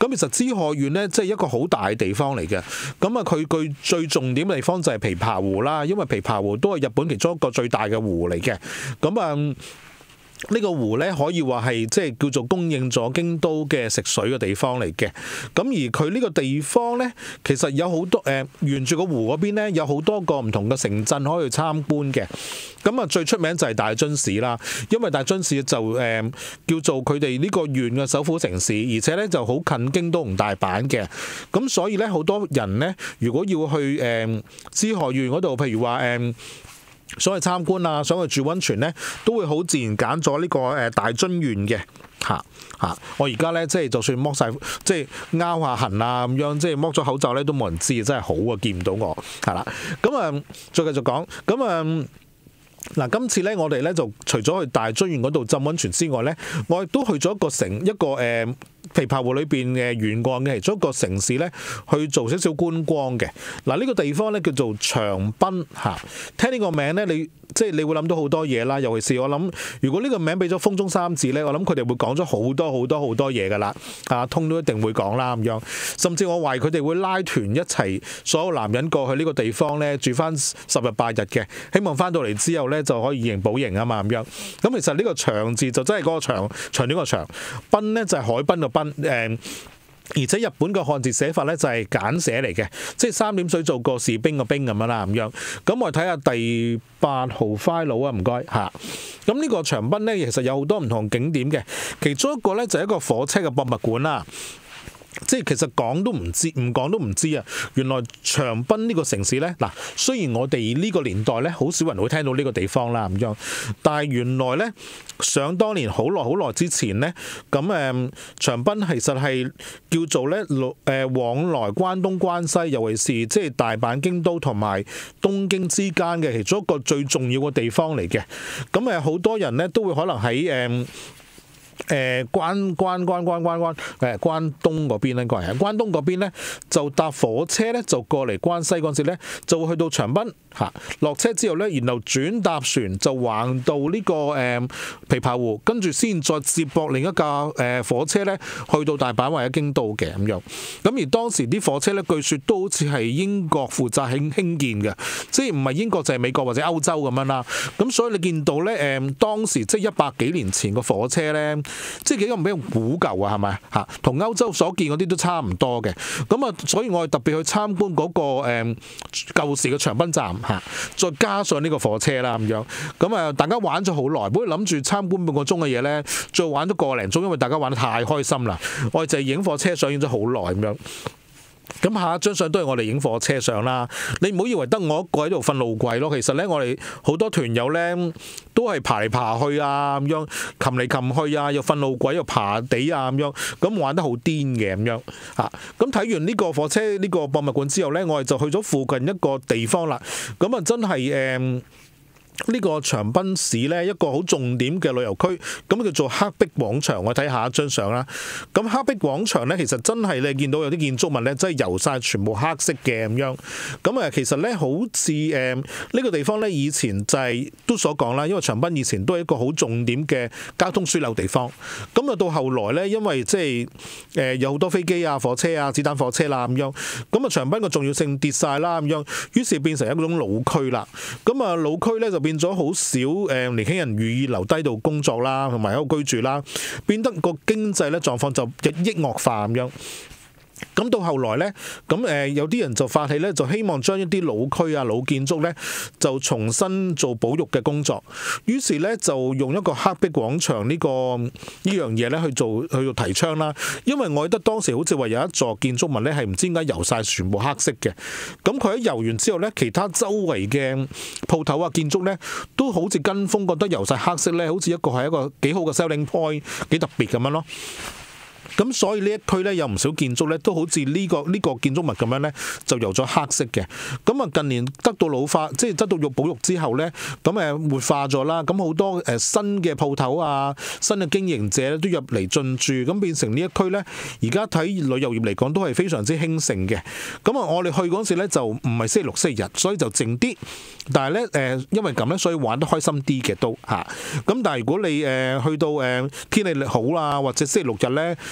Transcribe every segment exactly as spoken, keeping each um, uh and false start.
咁其實知河縣咧，即係一個好大嘅地方嚟嘅。咁啊，佢佢最重點嘅地方就係琵琶湖啦，因為琵琶湖都係日本其中一個最大嘅湖嚟嘅。咁啊〜呢個湖咧可以話係即係叫做供應咗京都嘅食水嘅地方嚟嘅，咁而佢呢個地方咧，其實有好多誒、呃、沿住個湖嗰邊咧，有好多個唔同嘅城鎮可以去參觀嘅。咁啊，最出名就係大津市啦，因為大津市就誒、呃、叫做佢哋呢個縣嘅首府城市，而且咧就好近京都同大阪嘅。咁所以咧，好多人咧，如果要去誒知河縣嗰度，譬如話誒。呃想去參觀啊，想去住溫泉咧，都會好自然揀咗呢個誒大津縣嘅嚇嚇。我而家咧即係就算剝晒，即係拗下痕啊咁樣，即係剝咗口罩咧都冇人知，真係好啊，見唔到我係啦。咁啊，再繼續講咁啊。嗱，今次咧我哋咧就除咗去大津縣嗰度浸溫泉之外咧，我亦都去咗一個城一個誒、呃、琵琶湖裏邊嘅沿岸嘅其中一個城市咧，去做少少觀光嘅。嗱，呢個地方咧叫做長濱嚇，聽呢個名咧你。即係你會諗到好多嘢啦，尤其是我諗，如果呢個名俾咗風中三字咧，我諗佢哋會講咗好多好多好多嘢噶啦，啊通都一定會講啦咁樣，甚至我懷疑佢哋會拉團一齊，所有男人過去呢個地方咧住翻十日八日嘅，希望翻到嚟之後咧就可以以形補形啊嘛咁樣。咁其實呢個長字就真係嗰個長長短個長，濱咧就係海濱個濱誒。而且日本嘅漢字寫法咧就係簡寫嚟嘅，即係三點水做個士兵個兵咁樣啦咁樣。咁我哋睇下第八號 file 啊，唔該嚇。咁呢個長濱咧其實有好多唔同景點嘅，其中一個咧就係一個火車嘅博物館啦。即係其實講都唔知，唔講都唔知啊！原來長濱呢個城市呢，嗱雖然我哋呢個年代呢，好少人會聽到呢個地方啦咁樣，但係原來呢，想當年好耐好耐之前呢，咁誒長濱其實係叫做呢誒往來關東關西，尤其是即係大阪、京都同埋東京之間嘅其中一個最重要嘅地方嚟嘅。咁誒好多人呢，都會可能喺誒。誒、呃、關關關關關關誒關東嗰邊咧，應該係關東嗰邊咧，就搭火車咧，就過嚟關西嗰陣時咧，就會去到長濱嚇。落車之後咧，然後轉搭船就橫到呢、這個誒、呃、琵琶湖，跟住先再接駁另一架誒、呃、火車咧，去到大阪或者京都嘅咁樣。咁而當時啲火車咧，據説都好似係英國負責興興建嘅，即係唔係英國就係美國或者歐洲咁樣啦。咁所以你見到咧誒、呃、當時即係一百幾年前個火車咧。即係幾個唔比較古舊啊，係咪嚇？同歐洲所見嗰啲都差唔多嘅。咁啊，所以我哋特別去參觀嗰、那個誒、嗯、舊時嘅長濱站嚇，再加上呢個火車啦咁樣。咁啊，大家玩咗好耐，本來諗住參觀半個鐘嘅嘢咧，再玩咗個零鐘，因為大家玩得太開心啦。我哋就係影火車上映咗好耐咁樣。咁下一張相都係我哋影火車上啦。你唔好以為得我一個喺度瞓路軌咯。其實咧，我哋好多團友咧都係爬嚟爬去啊，咁樣擒嚟擒去啊，又瞓路軌又爬地啊，咁樣咁玩得好癲嘅咁樣嚇。咁睇完呢個火車呢個博物館之後咧，我哋就去咗附近一個地方啦。咁啊，真係誒。嗯呢個長濱市咧一個好重點嘅旅遊區，咁叫做黑壁廣場。我睇下一張相啦。咁黑壁廣場咧，其實真係你見到有啲建築物咧，真係油晒全部黑色嘅咁樣。咁誒，其實咧好似誒呢個地方咧，以前就係、是、都所講啦，因為長濱以前都係一個好重點嘅交通樞紐地方。咁啊，到後來咧，因為即係誒有好多飛機啊、火車啊、子彈火車啦咁樣，咁啊長濱嘅重要性跌晒啦咁樣，於是變成一種老區啦。咁啊老區咧就變咗好少誒年輕人願意留低度工作啦，同埋喺度居住啦，變得個經濟咧狀況就日益惡化咁樣。咁到後來咧，咁誒有啲人就發起咧，就希望將一啲老區啊、老建築咧，就重新做保育嘅工作。於是咧就用一個黑壁廣場呢、這個呢樣嘢咧去做去做提倡啦。因為我記得當時好似話有一座建築物咧係唔知點解油晒全部黑色嘅。咁佢喺油完之後咧，其他周圍嘅鋪頭啊、建築咧都好似跟風覺得油晒黑色咧，好似一個係一個幾好嘅 selling point，幾特別咁樣咯。咁所以呢一區咧有唔少建築咧都好似呢個呢個建築物咁樣咧，就油咗黑色嘅。咁啊近年得到老化，即係得到育保育之後咧，咁誒活化咗啦。咁好多誒新嘅鋪頭啊、新嘅經營者咧都入嚟進駐，咁變成呢一區咧，而家睇旅遊業嚟講都係非常之興盛嘅。咁啊，我哋去嗰時咧就唔係星期六、星期日，所以就靜啲。但係咧誒，因為咁咧，所以玩得開心啲嘅都嚇。咁但係如果你誒去到誒天氣好啦，或者星期六日咧，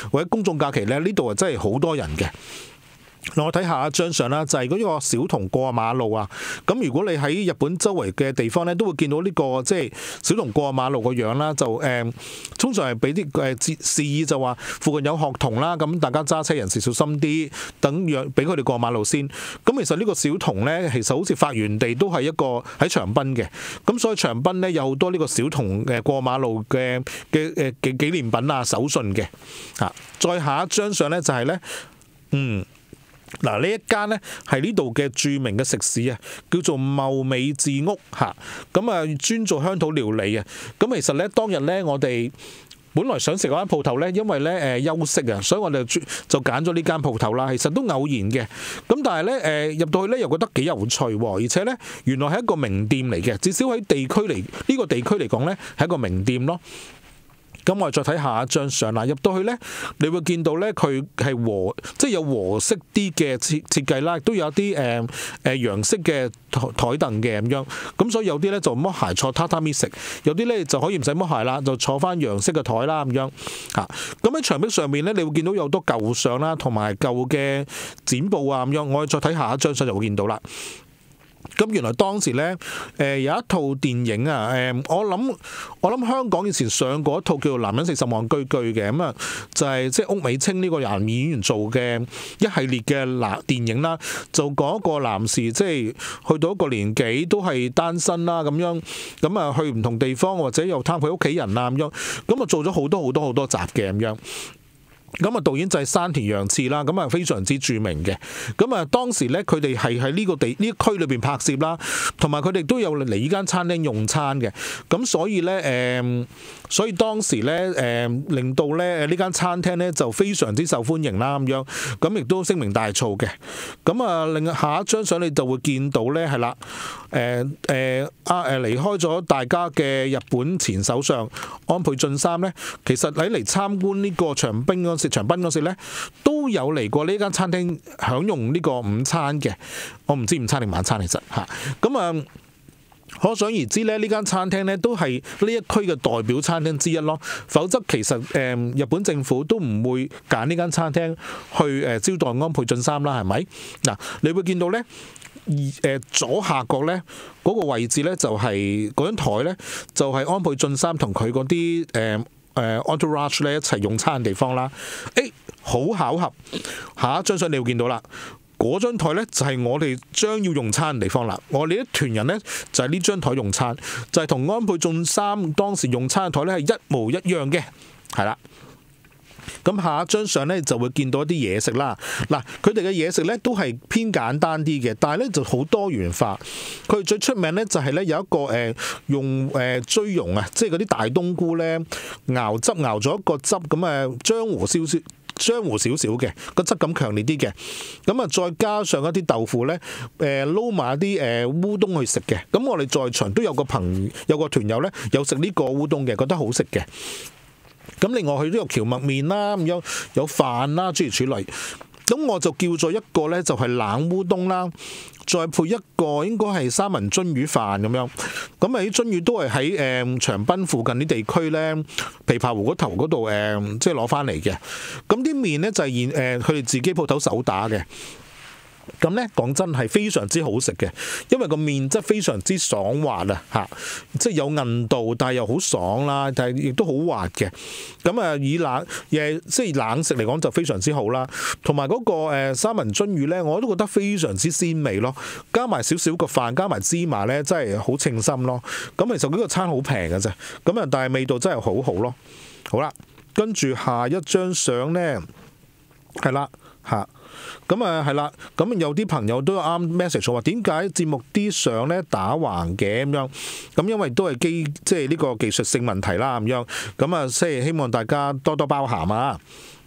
或者公眾假期咧，呢度啊真係好多人嘅。我睇下一張相啦，就係嗰個小童過馬路啊。咁如果你喺日本周圍嘅地方咧，都會見到呢個即係小童過馬路個樣啦。就誒，通常係俾啲誒示意就話附近有學童啦，咁大家揸車人士小心啲，等讓俾佢哋過馬路先。咁其實呢個小童咧，其實好似發源地都係一個喺長濱嘅。咁所以長濱咧有好多呢個小童嘅過馬路嘅嘅誒嘅紀念品啊、手信嘅。嚇，再下一張相咧就係咧，嗯。嗱，呢一間呢係呢度嘅著名嘅食肆啊，叫做茂美智屋嚇，咁啊專做鄉土料理啊。咁其實呢，當日呢，我哋本來想食嗰間鋪頭呢，因為呢誒休息啊，所以我哋就揀咗呢間鋪頭啦。其實都偶然嘅，咁但係呢，誒入到去呢，又覺得幾有趣喎，而且呢，原來係一個名店嚟嘅，至少喺地區嚟呢個地區嚟講呢，係一個名店咯。咁我哋再睇下一張相啦，入到去呢，你會見到呢，佢係和即係有和式啲嘅設設計啦，亦都有啲誒誒洋式嘅台台凳嘅咁樣。咁所以有啲呢就剝鞋坐榻榻米食，有啲呢就可以唔使剝鞋啦，就坐翻洋式嘅台啦咁樣嚇。咁喺牆壁上面呢，你會見到有好多舊相啦，同埋舊嘅剪報啊咁樣。我哋再睇下一張相就會見到啦。咁原來當時咧，誒有一套電影啊，誒我諗我諗香港以前上過一套叫做《男人四十望居居》嘅，咁啊就係即係屋美清呢個男演員做嘅一系列嘅男電影啦，就講一個男士即係去到一個年紀都係單身啦咁樣，咁啊去唔同地方或者又探佢屋企人啊咁樣，咁啊做咗好多好多好多集嘅咁樣。咁啊，導演就係山田洋次啦，咁啊非常之著名嘅。咁啊，當時咧佢哋係喺呢個地呢區裏邊拍攝啦，同埋佢哋都有嚟呢間餐廳用餐嘅。咁所以咧，誒、呃，所以當時咧，誒、呃，令到咧呢間餐廳咧就非常之受歡迎啦，咁樣，咁亦都聲名大噪嘅。咁啊，另外下一張相你就會見到咧，係啦，誒誒啊誒離開咗大家嘅日本前首相安倍晉三咧，其實喺嚟參觀呢個長濱嗰時長濱嗰時咧，都有嚟過呢間餐廳享用呢個午餐嘅。我唔知午餐定晚餐其實嚇。咁啊，可想而知咧，呢間餐廳咧都係呢一區嘅代表餐廳之一咯。否則其實誒日本政府都唔會揀呢間餐廳去誒招待安倍晉三啦，係咪？嗱，你會見到咧，誒左下角咧嗰個位置咧就係嗰張台咧，就係安倍晉三同佢嗰啲誒。誒 entourage 咧一齊用餐嘅地方啦，誒好巧合，下一張相你會見到啦，嗰張台咧就係我哋將要用餐嘅地方啦。我哋一團人咧就係呢張台用餐，就係同安倍晉三當時用餐嘅台咧係一模一樣嘅，係啦。咁下一張相咧就會見到一啲嘢食啦。嗱，佢哋嘅嘢食咧都係偏簡單啲嘅，但係咧就好多元化。佢最出名咧就係咧有一個誒用誒茭蓉啊，即係嗰啲大冬菇咧熬汁熬咗一個汁咁誒漿糊少少。漿糊少少嘅個質感強烈啲嘅，咁啊再加上一啲豆腐咧，誒撈埋一啲誒烏冬去食嘅。咁我哋在場都有個朋有個團友咧有食呢個烏冬嘅，覺得好食嘅。咁另外佢都有蕎麥麵啦，咁樣有飯啦，諸如此類。咁我就叫咗一個咧，就係冷烏冬啦，再配一個應該係三文鱒魚飯咁樣。咁啊啲鱒魚都係喺誒長濱附近啲地區咧，琵琶湖嗰頭嗰度誒，即係攞翻嚟嘅。咁啲麵咧就係現誒佢哋自己鋪頭手打嘅。咁咧講真係非常之好食嘅，因為個麵質非常之爽滑啊嚇，即係有韌度，但係又好爽啦，但係亦都好滑嘅。咁啊以冷誒即係冷食嚟講就非常之好啦。同埋嗰個誒三文鱒魚咧，我都覺得非常之鮮味咯。加埋少少個飯，加埋芝麻咧，真係好稱心咯。咁其實呢個餐好平嘅啫，咁啊但係味道真係好好咯。好啦，跟住下一張相咧，係啦嚇。咁啊，係啦，咁有啲朋友都啱 message 話點解節目啲相咧打橫嘅咁樣？咁因為都係機即係呢個技術性問題啦咁樣。咁啊，即係希望大家多多包涵啊。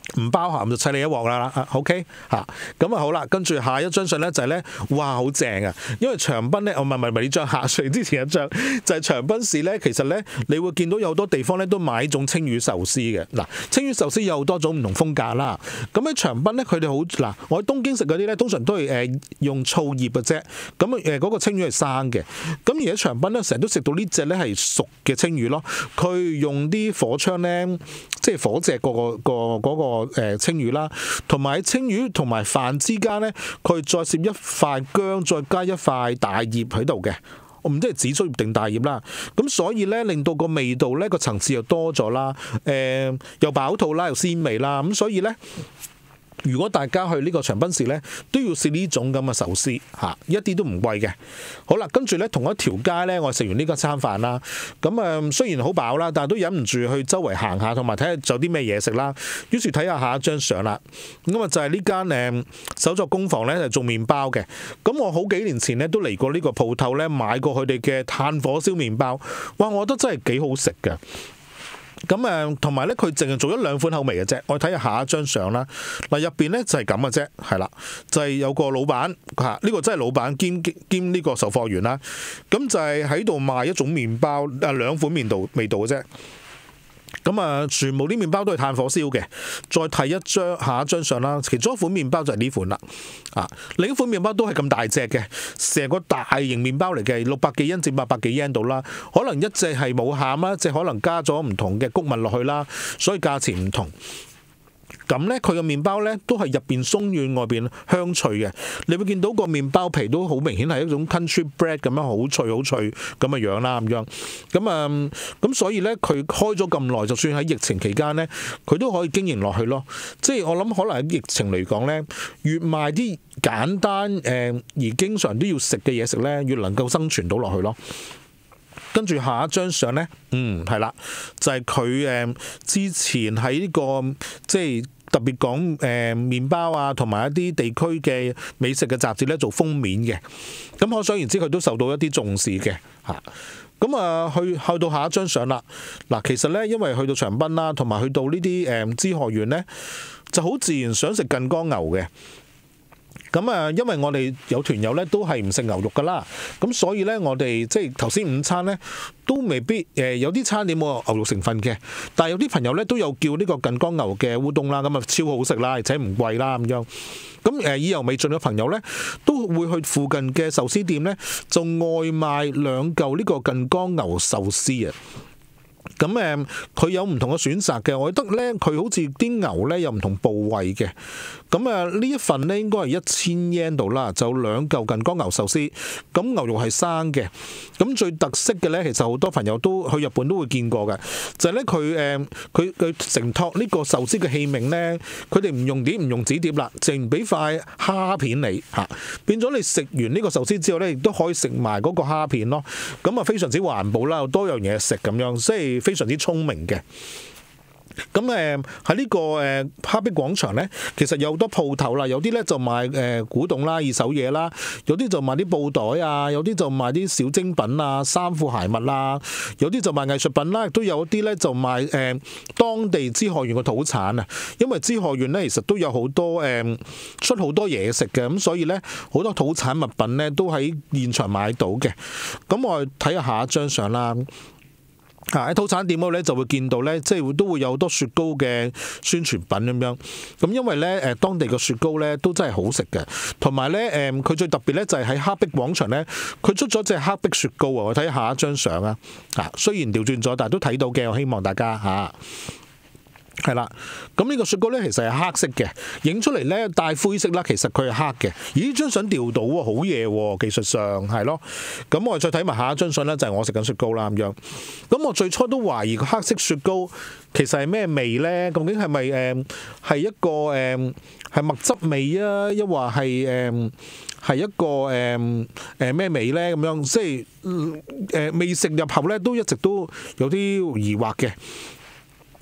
唔包含就砌你一鑊啦啦 ，OK 嚇，咁啊好啦，跟住下一張相咧就係咧，哇好正啊！因為長濱咧，我唔係唔係呢張下水之前一張，就係長濱市咧，其實咧你會見到有好多地方咧都買種青魚壽司嘅。嗱，青魚壽司有好多種唔同風格啦。咁喺長濱咧，佢哋好嗱，我喺東京食嗰啲咧，通常都係誒用醋醃嘅啫。咁誒嗰個青魚係生嘅。咁而喺長濱咧，成日都食到呢隻咧係熟嘅青魚咯。佢用啲火槍咧，即係火隻個個個嗰個。誒青魚啦，同埋青魚同埋飯之間咧，佢再攝一塊薑，再加一塊大葉喺度嘅。我唔知係紫蘇葉定大葉啦。咁所以咧，令到個味道咧個層次又多咗啦。誒又飽肚啦，又鮮味啦。咁所以咧，如果大家去呢個長濱市咧，都要試呢種咁嘅壽司嚇，一啲都唔貴嘅。好啦，跟住咧同一條街咧，我食完呢個餐飯啦。咁啊，雖然好飽啦，但係都忍唔住去周圍行下，同埋睇下仲有啲咩嘢食啦。於是睇下下一張相啦。咁啊就係呢間誒手作工房咧，就做麵包嘅。咁我好幾年前咧都嚟過呢個鋪頭咧，買過佢哋嘅炭火燒麵包。哇，我覺得真係幾好食嘅。咁誒，同埋咧，佢淨係做咗兩款口味嘅啫。我睇下下一張相啦。嗱，入邊咧就係咁嘅啫，係啦，就係、是、有個老闆嚇，呢個真係老闆兼兼呢個售貨員啦。咁就係喺度賣一種麵包，誒兩款麵道味道嘅啫。咁啊，全部啲麵包都係炭火燒嘅。再睇一張下一張相啦，其中一款麵包就係呢款啦。啊，另一款麵包都係咁大隻嘅，成個大型麵包嚟嘅，六百幾英至八百幾英度啦。可能一隻係冇餡啦，一隻可能加咗唔同嘅穀物落去啦，所以價錢唔同。咁咧，佢嘅麵包咧都係入邊鬆軟，外邊香脆嘅。你會見到個麵包皮都好明顯係一種 country bread 咁樣，好脆好脆咁嘅樣啦，咁樣。咁啊，咁、嗯、所以咧，佢開咗咁耐，就算喺疫情期間咧，佢都可以經營落去咯。即係我諗，可能喺疫情嚟講咧，越賣啲簡單誒、呃、而經常都要食嘅嘢食咧，越能夠生存到落去咯。跟住下一張相咧，嗯，係啦，就係佢誒之前喺呢、這個即係特別講誒、呃、麵包啊，同埋一啲地區嘅美食嘅雜誌咧做封面嘅。咁可想而知，佢都受到一啲重視嘅嚇。咁啊，去去到下一張相啦。嗱，其實咧，因為去到長濱啦，同埋去到呢啲誒知河園咧，就好自然想食近江牛嘅。咁啊，因為我哋有團友咧都係唔食牛肉噶啦，咁所以咧我哋即係頭先午餐咧都未必誒有啲餐點冇牛肉成分嘅，但係有啲朋友咧都有叫呢個近江牛嘅烏冬啦，咁啊超好食啦，而且唔貴啦咁樣。咁誒意猶未盡嘅朋友咧都會去附近嘅壽司店咧就外賣兩嚿呢個近江牛壽司啊。咁誒，佢有唔同嘅選擇嘅，我覺得咧，佢好似啲牛咧有唔同部位嘅。咁啊，呢一份咧應該係一千 yen 度啦，就兩嚿近江牛壽司。咁牛肉係生嘅。咁最特色嘅咧，其實好多朋友都去日本都會見過嘅，就係咧佢誒佢佢承托呢個壽司嘅器皿咧，佢哋唔用碟唔用紙碟啦，淨俾塊蝦片你嚇，變咗你食完呢個壽司之後咧，亦都可以食埋嗰個蝦片咯。咁啊，非常之環保啦，有多樣嘢食咁樣，即係非常之聰明嘅。咁誒喺呢個誒哈碧廣場咧，其實有好多鋪頭啦，有啲咧就賣誒古董啦、二手嘢啦，有啲就賣啲布袋啊，有啲就賣啲小精品啊、衫褲鞋襪啦，有啲就賣藝術品啦，亦都有啲咧就賣誒當地知河縣嘅土產啊。因為知河縣咧其實都有好多誒出好多嘢食嘅，咁所以咧好多土產物品咧都喺現場買到嘅。咁我哋睇下下一張相啦。啊！喺土產店嗰度咧就會見到咧，即係都會有好多雪糕嘅宣傳品咁樣。咁因為咧誒當地嘅雪糕咧都真係好食嘅，同埋咧誒佢最特別咧就係喺哈碧廣場咧，佢出咗隻哈碧雪糕啊！我睇下一張相啊。啊，雖然調轉咗，但係都睇到嘅。我希望大家嚇。係啦，咁呢個雪糕咧其實係黑色嘅，影出嚟咧帶灰色啦，其實佢係黑嘅。咦，呢張相調到喎，好嘢喎，技術上係咯。咁我哋再睇埋下一張相咧，就係我食緊雪糕啦咁樣。咁我最初都懷疑個黑色雪糕其實係咩味咧？究竟係咪誒係一個誒係麥汁味啊？抑或係誒係一個誒誒咩味咧？咁樣即係誒未食入口咧，都一直都有啲疑惑嘅。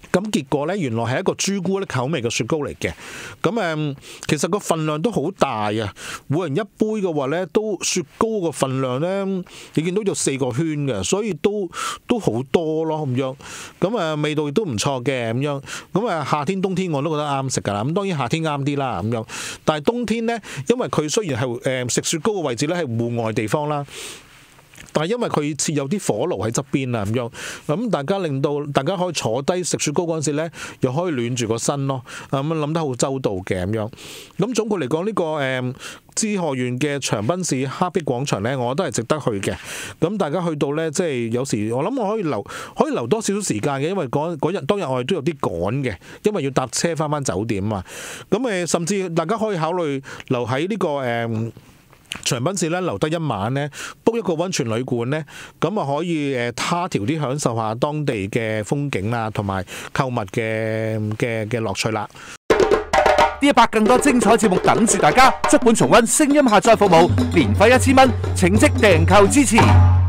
咁結果咧，原來係一個朱古力口味嘅雪糕嚟嘅。咁誒，其實個份量都好大啊！每人一杯嘅話咧，都雪糕個份量咧，你見到有四個圈嘅，所以都都好多咯咁樣。咁誒，味道亦都唔錯嘅咁樣。咁誒，夏天冬天我都覺得啱食㗎啦。咁當然夏天啱啲啦咁樣。但係冬天咧，因為佢雖然係誒食雪糕嘅位置咧係戶外地方啦。但係因為佢設有啲火爐喺側邊啊，咁樣咁大家令到大家可以坐低食雪糕嗰陣時咧，又可以暖住個身咯。咁諗得好周到嘅咁樣。咁總括嚟講，呢、這個誒知學園嘅長濱市黑壁廣場咧，我覺得係值得去嘅。咁大家去到咧，即係有時我諗我可以留可以留多少少時間嘅，因為嗰日當日我哋都有啲趕嘅，因為要搭車翻返酒店啊。咁誒，甚至大家可以考慮留喺呢、這個誒。嗯長濱市咧留得一晚咧，book一個溫泉旅館咧，咁啊可以誒他條啲享受下當地嘅風景啊，同埋購物嘅嘅嘅樂趣啦。 呢一百更多精彩節目等住大家，足本重溫聲音下載服務，年費一千蚊，請即訂購支持。